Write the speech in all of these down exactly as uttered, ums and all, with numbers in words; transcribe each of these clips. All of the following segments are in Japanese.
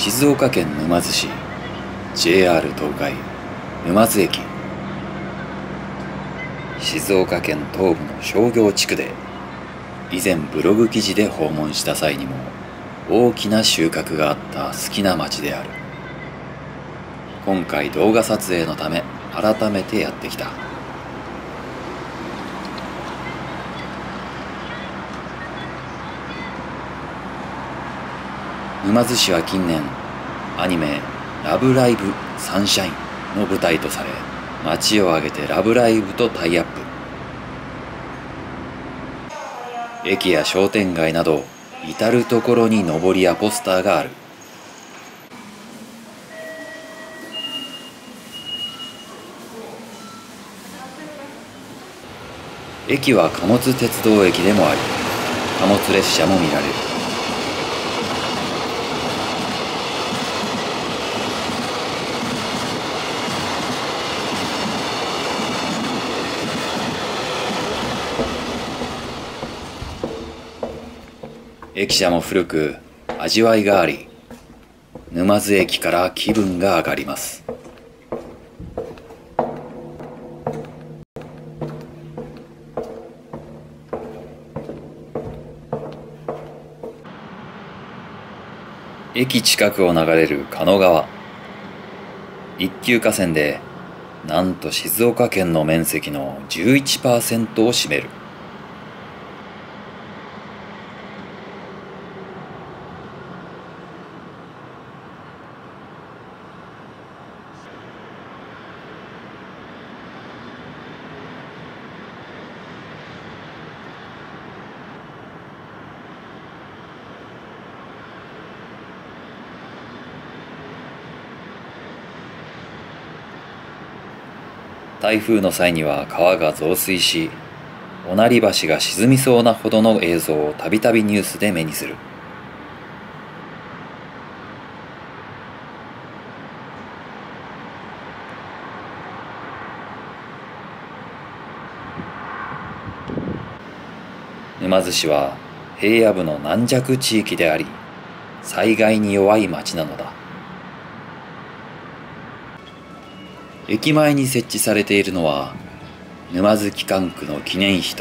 静岡県沼津市 ジェイアール 東海沼津駅。静岡県東部の商業地区で以前ブログ記事で訪問した際にも大きな収穫があった好きな町である。今回動画撮影のため改めてやってきた。沼津市は近年アニメ「ラブライブサンシャイン」の舞台とされ、街を挙げてラブライブとタイアップ。駅や商店街など至る所にのぼりやポスターがある。駅は貨物鉄道駅でもあり、貨物列車も見られる。駅舎も古く味わいがあり、沼津駅から気分が上がります。駅近くを流れる狩野川、一級河川でなんと静岡県の面積の じゅういちパーセント を占める。台風の際には川が増水し、御成橋が沈みそうなほどの映像をたびたびニュースで目にする。沼津市は平野部の軟弱地域であり、災害に弱い町なのだ。駅前に設置されているのは沼津機関区の記念碑と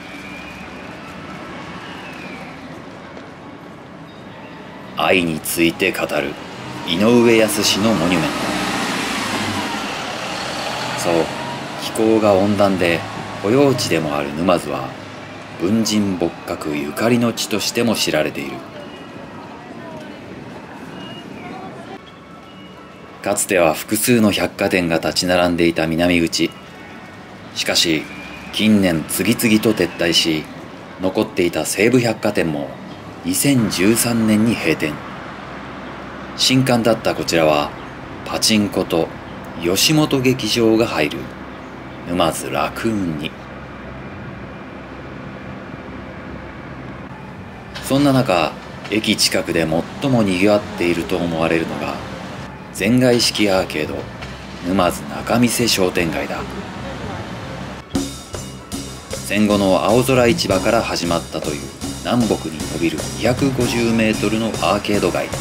愛について語る井上靖のモニュメント。そう、気候が温暖で保養地でもある沼津は文人墨客ゆかりの地としても知られている。かつては複数の百貨店が立ち並んでいた南口。しかし近年次々と撤退し、残っていた西武百貨店もにせんじゅうさんねんに閉店。新館だったこちらはパチンコと吉本劇場が入る沼津ラクーンに。そんな中、駅近くで最もにぎわっていると思われるのが全外式アーケード沼津仲見世商店街だ。戦後の青空市場から始まったという南北に伸びるにひゃくごじゅうメートルのアーケード街。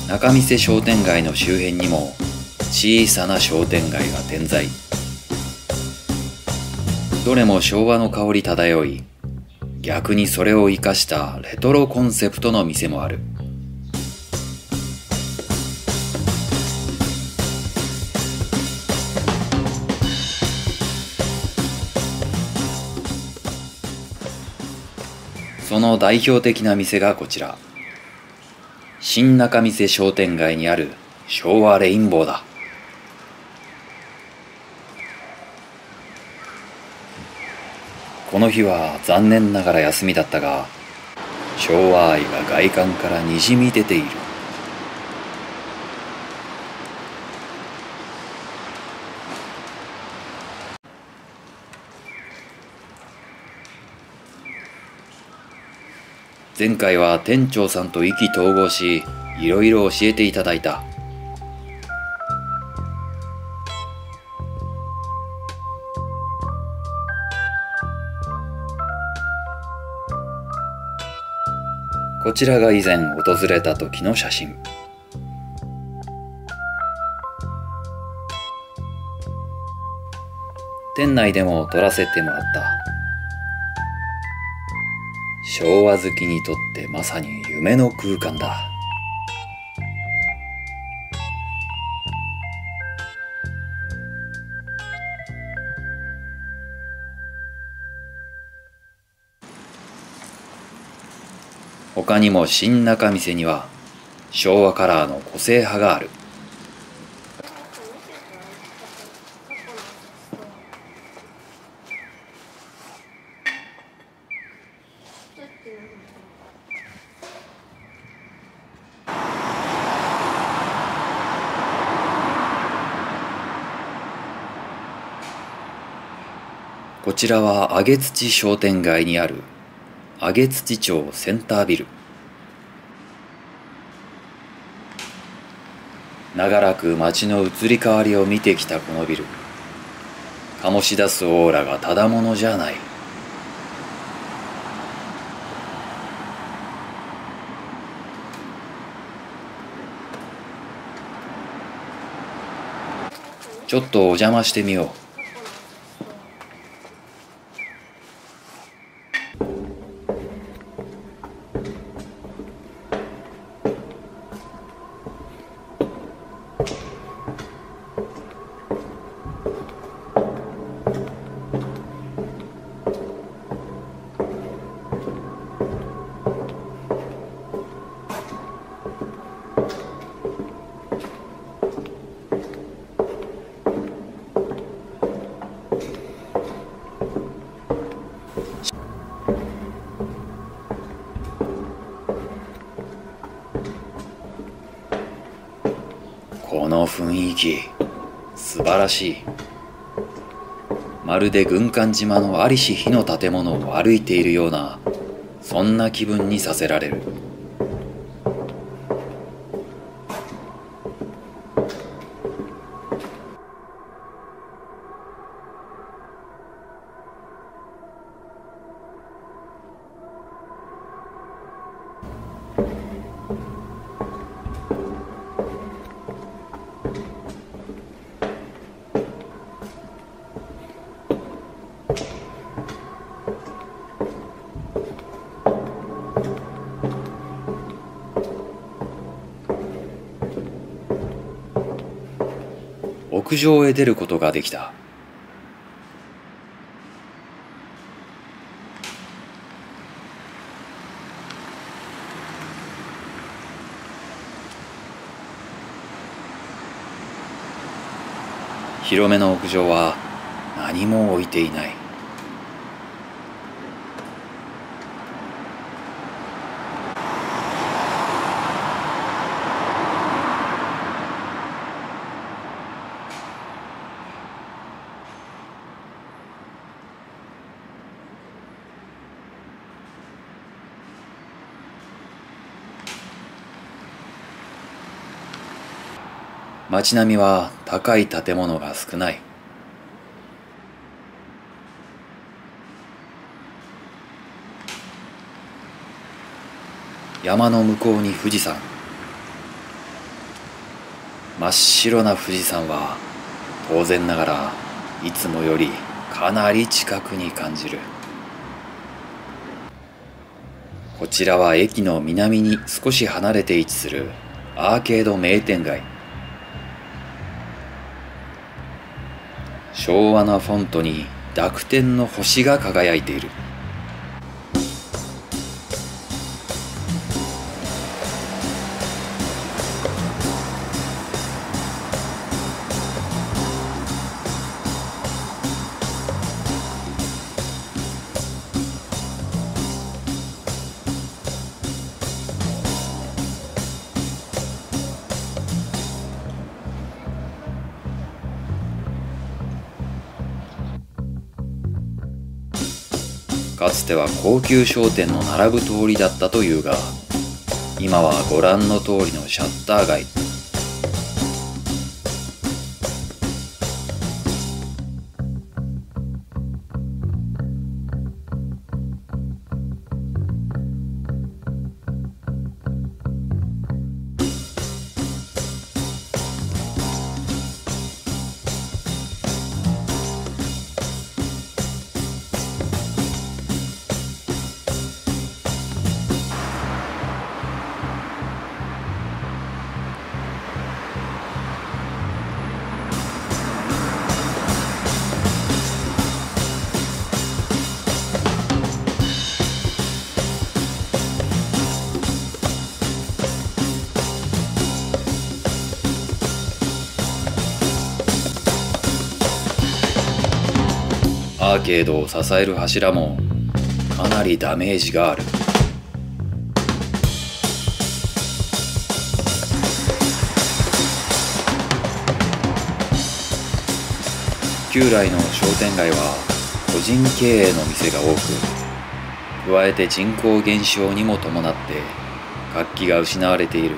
仲見世商店街の周辺にも小さな商店街が点在。どれも昭和の香り漂い、逆にそれを生かしたレトロコンセプトの店もある。その代表的な店がこちら、新仲見世商店街にある昭和レインボーだ。この日は残念ながら休みだったが、昭和愛が外観からにじみ出ている。前回は店長さんと意気投合し、いろいろ教えていただいた。こちらが以前訪れた時の写真。店内でも撮らせてもらった。昭和好きにとってまさに夢の空間だ。他にも新仲見世には昭和カラーの個性派がある。こちらは上土商店街にある上土町センタービル。長らく街の移り変わりを見てきたこのビル、醸し出すオーラがただものじゃない。ちょっとお邪魔してみよう。この雰囲気、素晴らしい。まるで軍艦島の在りし日の建物を歩いているような、そんな気分にさせられる。屋上へ出ることができた。広めの屋上は何も置いていない。街並みは高い建物が少ない。山の向こうに富士山。 真っ白な富士山は当然ながらいつもよりかなり近くに感じる。こちらは駅の南に少し離れて位置するアーケード名店街。昭和なフォントに濁点の星が輝いている。かつては高級商店の並ぶ通りだったというが、今はご覧の通りのシャッター街。アーケードを支える柱もかなりダメージがある。旧来の商店街は個人経営の店が多く、加えて人口減少にも伴って活気が失われている。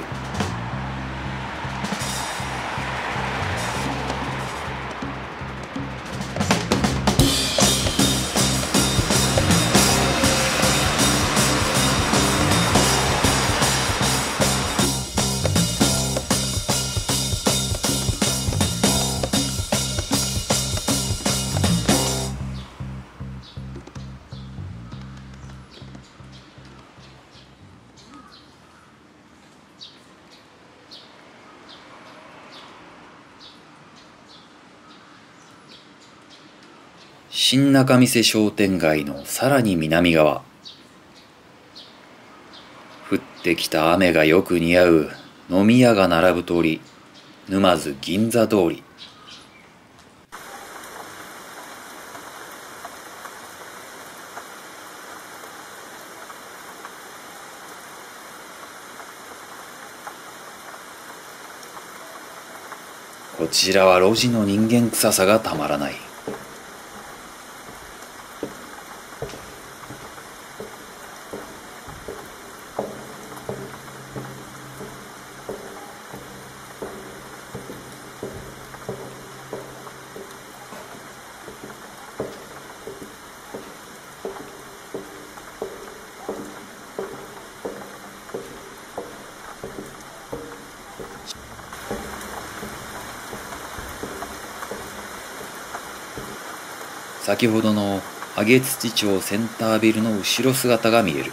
新仲見世商店街のさらに南側。降ってきた雨がよく似合う飲み屋が並ぶ通り、沼津銀座通り。こちらは路地の人間臭さがたまらない。先ほどの上土町センタービルの後ろ姿が見える。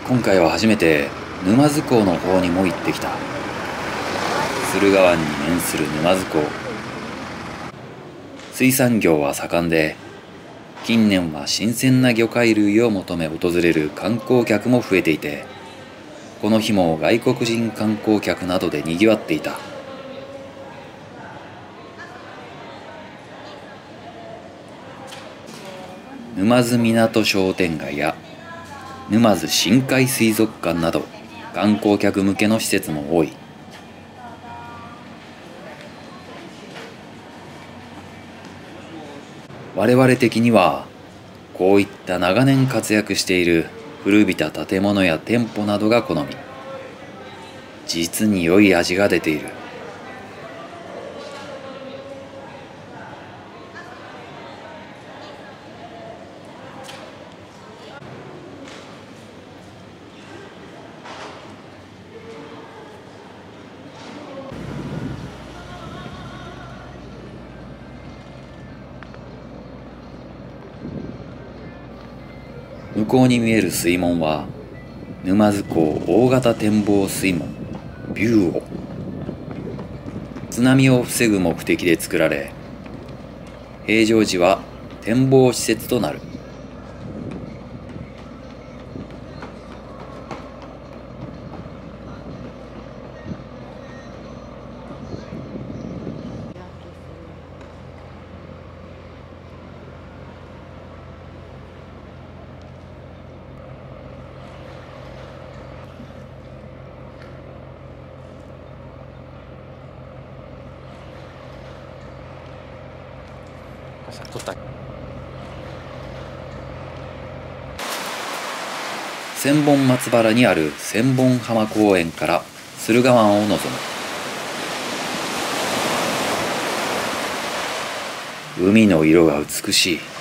今回は初めて沼津港の方にも行ってきた。駿河湾に面する沼津港。水産業は盛んで、近年は新鮮な魚介類を求め訪れる観光客も増えていて、この日も外国人観光客などでにぎわっていた。沼津港商店街や沼津深海水族館など観光客向けの施設も多い。我々的にはこういった長年活躍している古びた建物や店舗などが好み。実に良い味が出ている。向こうに見える水門は沼津港大型展望水門ビューオ。津波を防ぐ目的で作られ、平常時は展望施設となる。 撮った。 千本松原にある千本浜公園から駿河湾を望む。海の色が美しい。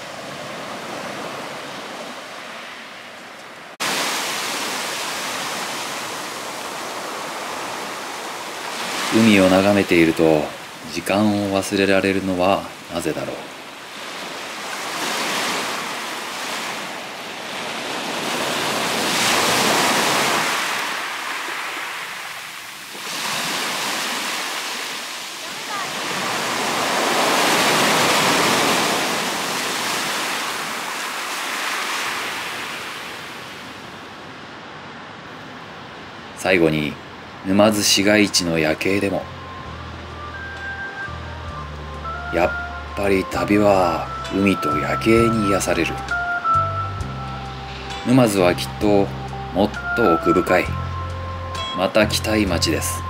海を眺めていると時間を忘れられるのはなぜだろう。最後に沼津市街地の夜景でも、やっぱり旅は海と夜景に癒される。沼津はきっともっと奥深い、また来たい街です。